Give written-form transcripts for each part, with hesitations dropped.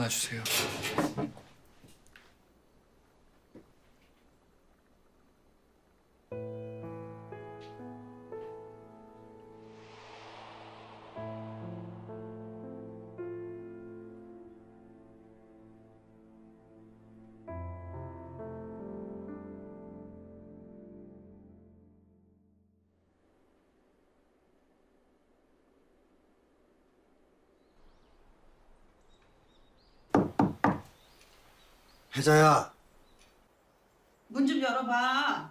하나 주세요. 혜자야. 문 좀 열어봐.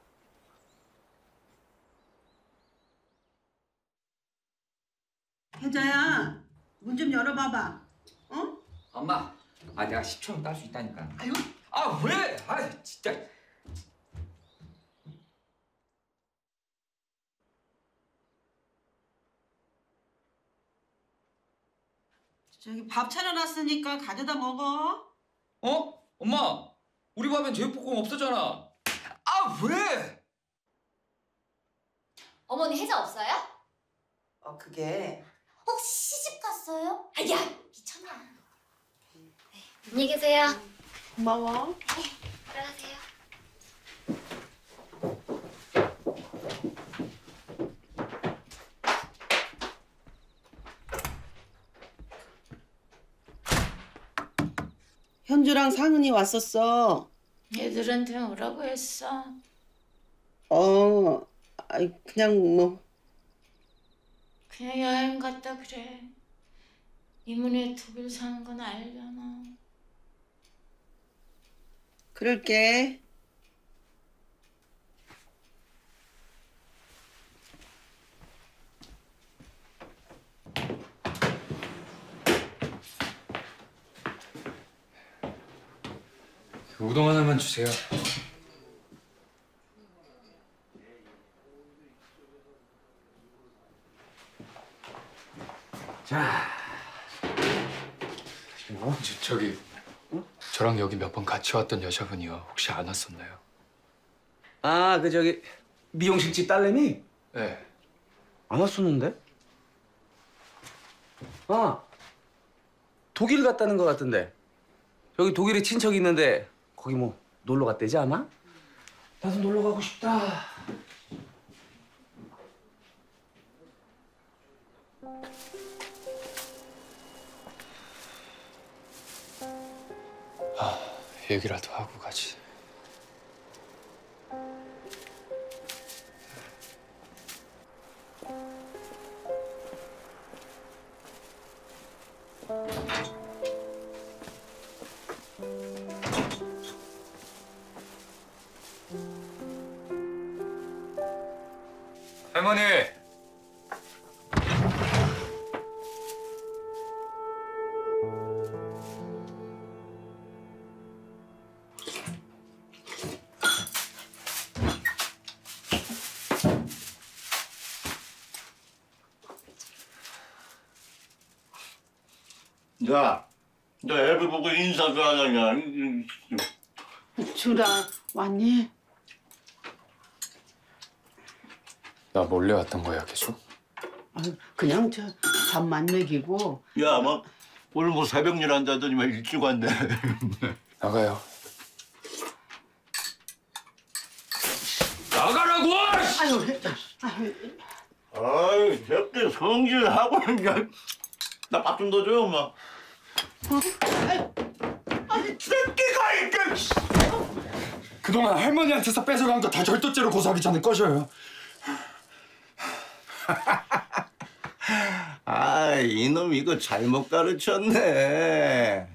혜자야, 문 좀 열어봐봐. 어? 엄마, 내가 10초면 딸 수 있다니까. 아유. 왜? 진짜. 저기 밥 차려놨으니까 가져다 먹어. 엄마, 우리 밥엔 제육볶음 없었잖아. 왜? 어머니 혜자 없어요? 그게. 혹시 시집 갔어요? 야, 미쳤나? 안녕히 계세요. 고마워. 들어가세요. 현주랑 상은이 왔었어. 얘들한테 오라고 했어. 그냥 뭐. 그냥 여행 갔다 그래. 이문에 독일 사는 건 알잖아. 그럴게. 우동 하나만 주세요. 자, 저기 저랑 여기 몇 번 같이 왔던 여자분이요. 혹시 안 왔었나요? 저기 미용실 집 딸내미? 네. 안 왔었는데? 독일 갔다는 것 같던데. 여기 독일에 친척이 있는데 거기 뭐 놀러 갔대지 아마? 나도 놀러 가고 싶다. 얘기라도 하고 가지. 할머니! 야, 너 애비 보고 인사도 안 하냐? 준아, 왔니? 나 몰래 왔던 거야, 계속? 그냥 밥만 먹이고. 야, 오늘 뭐 새벽 일 한다더니만 일찍 왔네. 나가요. 나가라고! 아유, 저렇게 성질하고 그냥. 나 밥 좀 더 줘요, 엄마. 새끼가 이렇게. 그동안 할머니한테서 뺏어간 거 다 절도죄로 고소하기 전에 꺼져요. 이놈 이거 잘못 가르쳤네.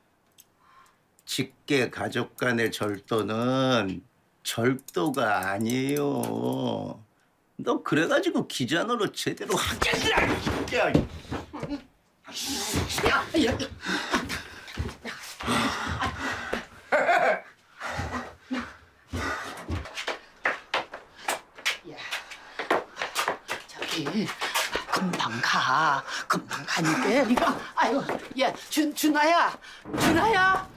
직계 가족 간의 절도는 절도가 아니에요. 너 그래가지고 기자 노릇 제대로 하겠냐, 진짜. 저기 금방 가. 금방 가니까 네가. 아유, 야, 준아야.